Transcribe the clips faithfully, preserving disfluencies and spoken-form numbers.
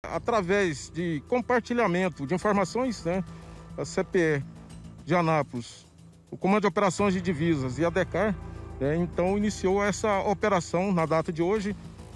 Através de compartilhamento de informações, né, a C P E de Anápolis, o Comando de Operações de Divisas e a DECAR, é, então iniciou essa operação na data de hoje.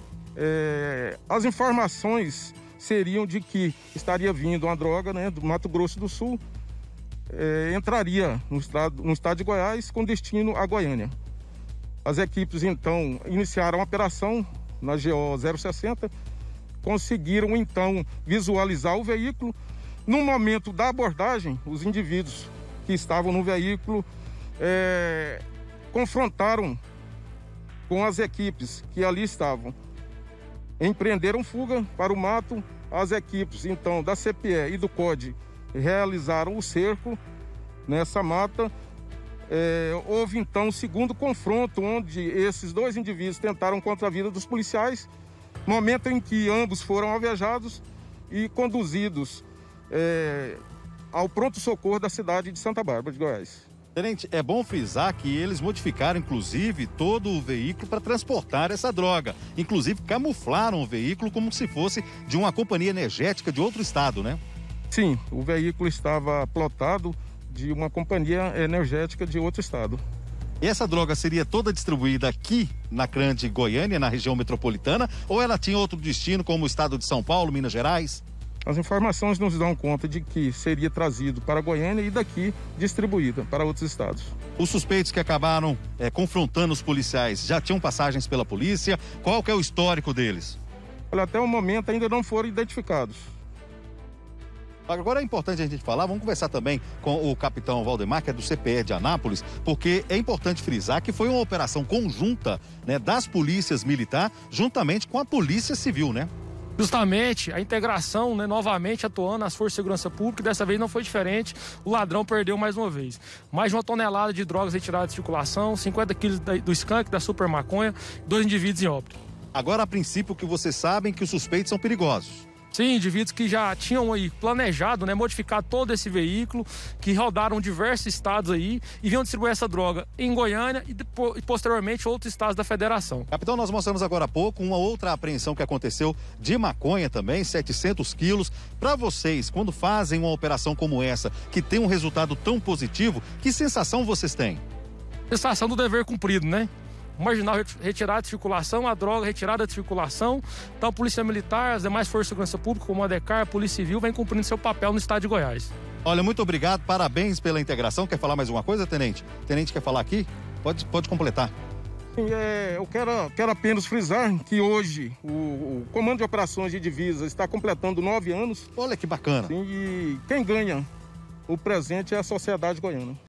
É, as informações seriam de que estaria vindo uma droga, né, do Mato Grosso do Sul, é, entraria no estado, no estado de Goiás com destino a Goiânia. As equipes então iniciaram a operação na G O zero sessenta, conseguiram então visualizar o veículo. No momento da abordagem, os indivíduos que estavam no veículo é, confrontaram com as equipes que ali estavam. Empreenderam fuga para o mato. As equipes então da C P E e do C O D realizaram o cerco nessa mata. É, houve então um segundo confronto, onde esses dois indivíduos tentaram contra a vida dos policiais, momento em que ambos foram alvejados e conduzidos é, ao pronto-socorro da cidade de Santa Bárbara de Goiás. Tenente, é bom frisar que eles modificaram, inclusive, todo o veículo para transportar essa droga. Inclusive, camuflaram o veículo como se fosse de uma companhia energética de outro estado, né? Sim, o veículo estava plotado de uma companhia energética de outro estado. E essa droga seria toda distribuída aqui na Grande Goiânia, na região metropolitana, ou ela tinha outro destino, como o estado de São Paulo, Minas Gerais? As informações nos dão conta de que seria trazido para Goiânia e daqui distribuída para outros estados. Os suspeitos que acabaram é, confrontando os policiais já tinham passagens pela polícia? Qual que é o histórico deles? Olha, até o momento ainda não foram identificados. Agora é importante a gente falar, vamos conversar também com o capitão Valdemar, que é do C P E de Anápolis, porque é importante frisar que foi uma operação conjunta, né, das polícias militar juntamente com a polícia civil, né? Justamente a integração, né, novamente atuando as forças de segurança pública, dessa vez não foi diferente, o ladrão perdeu mais uma vez. Mais de uma tonelada de drogas retiradas de circulação, cinquenta quilos do skunk, da super maconha, dois indivíduos em óbito. Agora, a princípio, que vocês sabem que os suspeitos são perigosos. Sim, indivíduos que já tinham aí planejado, né, modificar todo esse veículo, que rodaram diversos estados aí e vinham distribuir essa droga em Goiânia e, depois, e posteriormente outros estados da federação. Capitão, nós mostramos agora há pouco uma outra apreensão que aconteceu de maconha também, setecentos quilos. Para vocês, quando fazem uma operação como essa, que tem um resultado tão positivo, que sensação vocês têm? Sensação do dever cumprido, né? O marginal retirado de circulação, a droga retirada de circulação. Então a Polícia Militar, as demais forças de segurança pública, como a DECAR, a Polícia Civil, vem cumprindo seu papel no estado de Goiás. Olha, muito obrigado, parabéns pela integração. Quer falar mais uma coisa, Tenente? Tenente quer falar aqui? Pode, pode completar. Sim, é, eu quero, quero apenas frisar que hoje o, o Comando de Operações de Divisas está completando nove anos. Olha que bacana. Sim, e quem ganha o presente é a sociedade goiana.